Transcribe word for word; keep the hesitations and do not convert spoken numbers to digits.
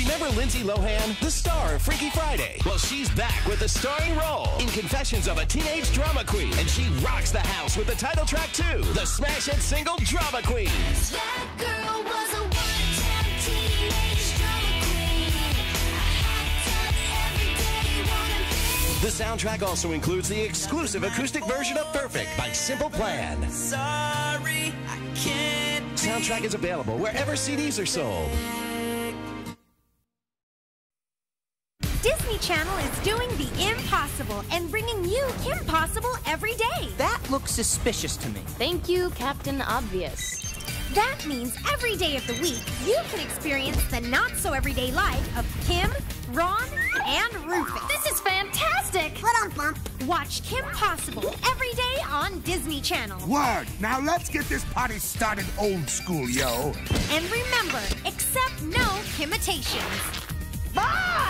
Remember Lindsay Lohan, the star of Freaky Friday? Well, she's back with a starring role in Confessions of a Teenage Drama Queen, and she rocks the house with the title track too, the smash hit single Drama Queen. That girl was a one-time teenage drama queen. I every day, the soundtrack also includes the exclusive acoustic version of Perfect by Simple Plan. Sorry, I can't. Soundtrack is available wherever C Ds are sold. Disney Channel is doing the impossible and bringing you Kim Possible every day. That looks suspicious to me. Thank you, Captain Obvious. That means every day of the week, you can experience the not-so-everyday life of Kim, Ron, and Rufus. This is fantastic! What on, Bump? Watch Kim Possible every day on Disney Channel. Word! Now let's get this party started old school, yo. And remember, accept no imitations. Bye!